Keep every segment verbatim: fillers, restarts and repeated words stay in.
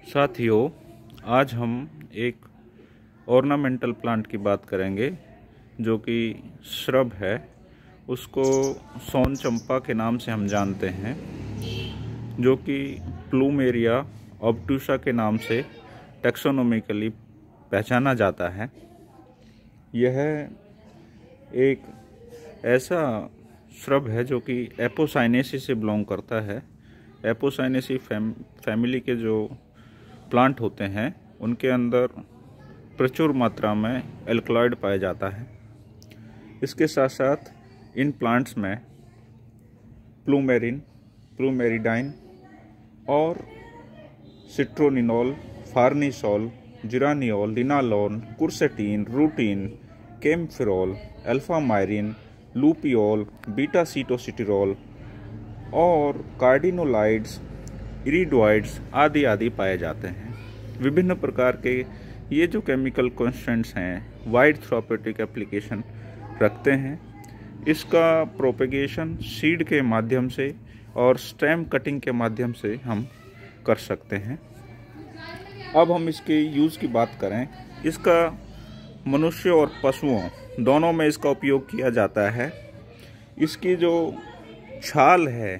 साथियों, आज हम एक ऑर्नामेंटल प्लांट की बात करेंगे जो कि श्रब है। उसको सोन चंपा के नाम से हम जानते हैं, जो कि प्लूमेरिया ऑब्टुसा के नाम से टैक्सोनॉमिकली पहचाना जाता है। यह एक ऐसा श्रब है जो कि एपोसाइनेसी से बिलोंग करता है। एपोसाइनेसी फैम, फैमिली के जो प्लांट होते हैं उनके अंदर प्रचुर मात्रा में एल्कलॉइड पाया जाता है। इसके साथ साथ इन प्लांट्स में प्लूमेरिन, प्लूमेरिडाइन और सिट्रोनिनोल, फार्निसोल, जिरानियोल, लिनालोन, कुर्सेटीन, रूटीन, केमफिरोल, अल्फामाइरिन, लूपियोल, बीटा सीटोसिटिरोल और कार्डिनोलाइड्स, इरिडोइड्स आदि आदि पाए जाते हैं। विभिन्न प्रकार के ये जो केमिकल कॉन्स्टेंट्स हैं वाइड थेराप्यूटिक एप्लीकेशन रखते हैं। इसका प्रोपेगेशन सीड के माध्यम से और स्टेम कटिंग के माध्यम से हम कर सकते हैं। अब हम इसके यूज़ की बात करें, इसका मनुष्य और पशुओं दोनों में इसका उपयोग किया जाता है। इसकी जो छाल है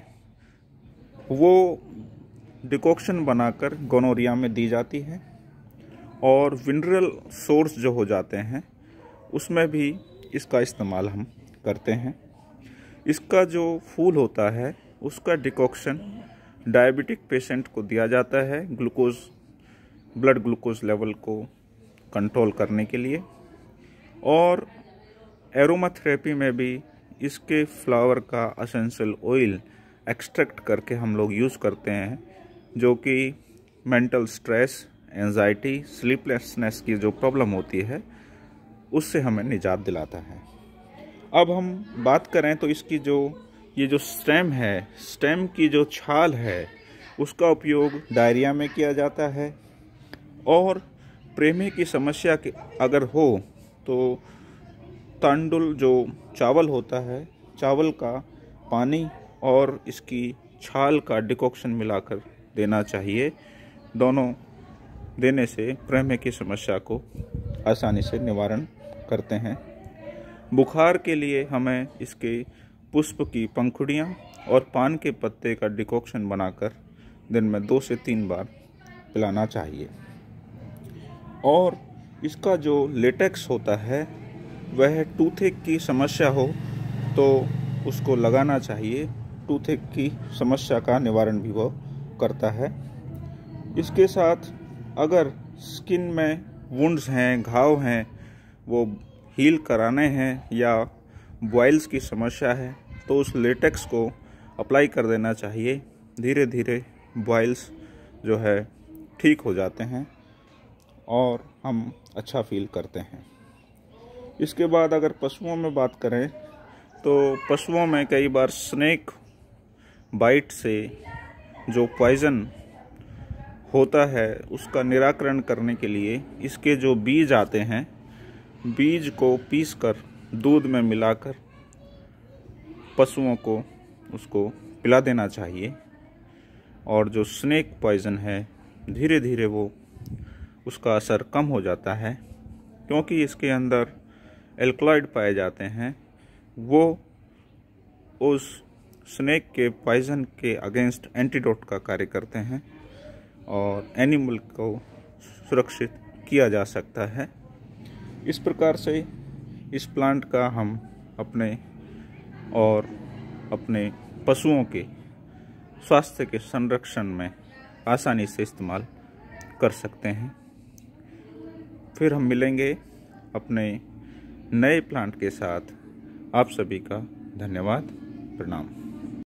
वो डिकॉक्शन बनाकर गोनोरिया में दी जाती है और विनरल सोर्स जो हो जाते हैं उसमें भी इसका इस्तेमाल हम करते हैं। इसका जो फूल होता है उसका डिकॉक्शन डायबिटिक पेशेंट को दिया जाता है ग्लूकोज ब्लड ग्लूकोज लेवल को कंट्रोल करने के लिए। और एरोमाथेरेपी में भी इसके फ्लावर का एसेंशियल ऑयल एक्सट्रैक्ट करके हम लोग यूज़ करते हैं, जो कि मेंटल स्ट्रेस, एंजाइटी, स्लीपलेसनेस की जो प्रॉब्लम होती है उससे हमें निजात दिलाता है। अब हम बात करें तो इसकी जो ये जो स्टेम है, स्टेम की जो छाल है उसका उपयोग डायरिया में किया जाता है। और प्रेमे की समस्या के अगर हो तो तांडुल जो चावल होता है, चावल का पानी और इसकी छाल का डिकॉक्शन मिलाकर देना चाहिए। दोनों देने से प्रेमे की समस्या को आसानी से निवारण करते हैं। बुखार के लिए हमें इसके पुष्प की पंखुड़ियाँ और पान के पत्ते का डिकॉक्शन बनाकर दिन में दो से तीन बार पिलाना चाहिए। और इसका जो लेटेक्स होता है वह टूथेक की समस्या हो तो उसको लगाना चाहिए। टूथेक की समस्या का निवारण भी वो करता है। इसके साथ अगर स्किन में वुंड्स हैं, घाव हैं, वो हील कराने हैं या बॉइल्स की समस्या है तो उस लेटेक्स को अप्लाई कर देना चाहिए। धीरे धीरे बॉइल्स जो है ठीक हो जाते हैं और हम अच्छा फील करते हैं। इसके बाद अगर पशुओं में बात करें तो पशुओं में कई बार स्नेक बाइट से जो पॉइज़न होता है उसका निराकरण करने के लिए इसके जो बीज आते हैं, बीज को पीसकर दूध में मिलाकर पशुओं को उसको पिला देना चाहिए। और जो स्नेक पॉइज़न है धीरे धीरे वो उसका असर कम हो जाता है, क्योंकि इसके अंदर एल्कलॉइड पाए जाते हैं। वो उस स्नेक के पॉइज़न के अगेंस्ट एंटीडोट का कार्य करते हैं और एनिमल को सुरक्षित किया जा सकता है। इस प्रकार से इस प्लांट का हम अपने और अपने पशुओं के स्वास्थ्य के संरक्षण में आसानी से इस्तेमाल कर सकते हैं। फिर हम मिलेंगे अपने नए प्लांट के साथ। आप सभी का धन्यवाद, प्रणाम।